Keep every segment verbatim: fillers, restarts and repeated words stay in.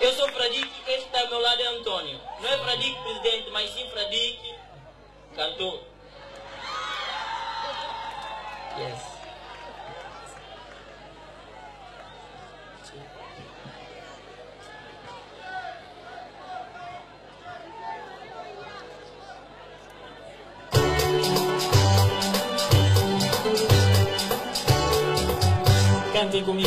Eu sou Fradique, este está ao meu lado é Antônio. Não é Fradique presidente, mas sim Fradique cantor. Yes. Cantem comigo.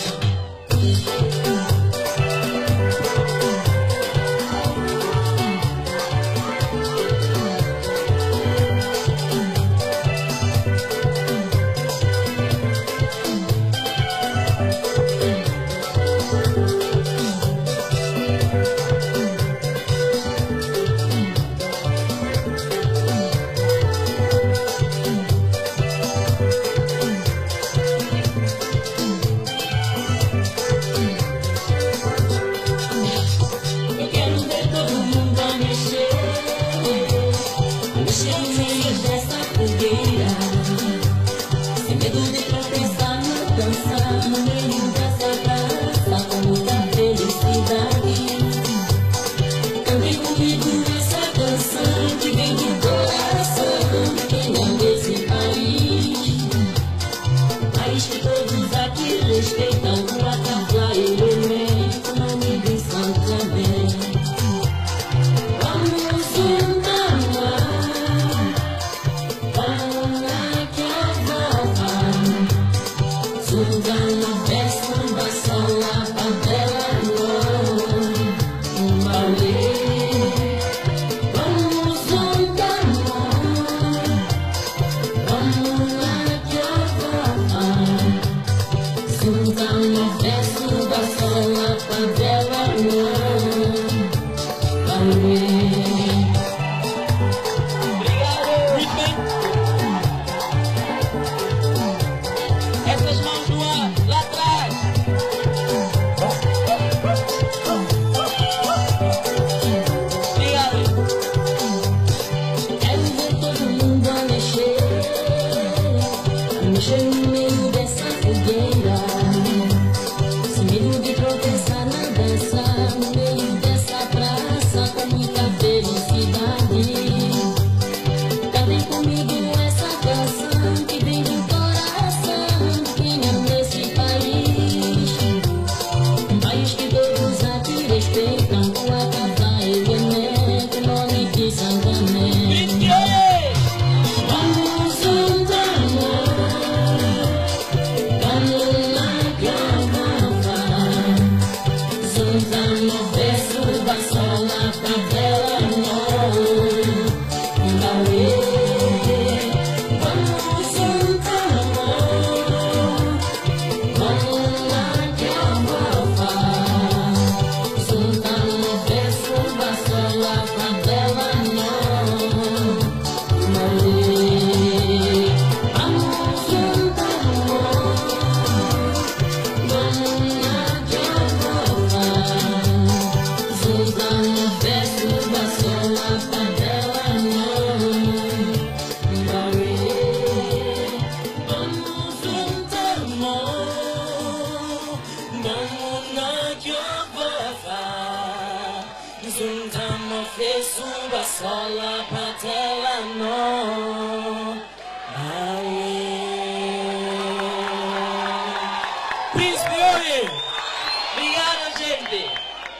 Obrigado, gente.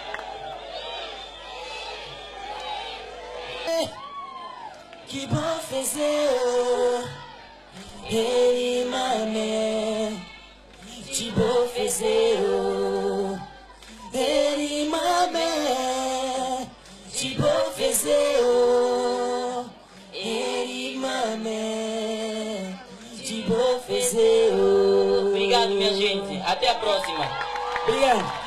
Que bom fazer ele mame, que bom fazer ele mame, que bom fazer ele mame, que bom fazer. Obrigado, minha gente. Até a próxima. Obrigado.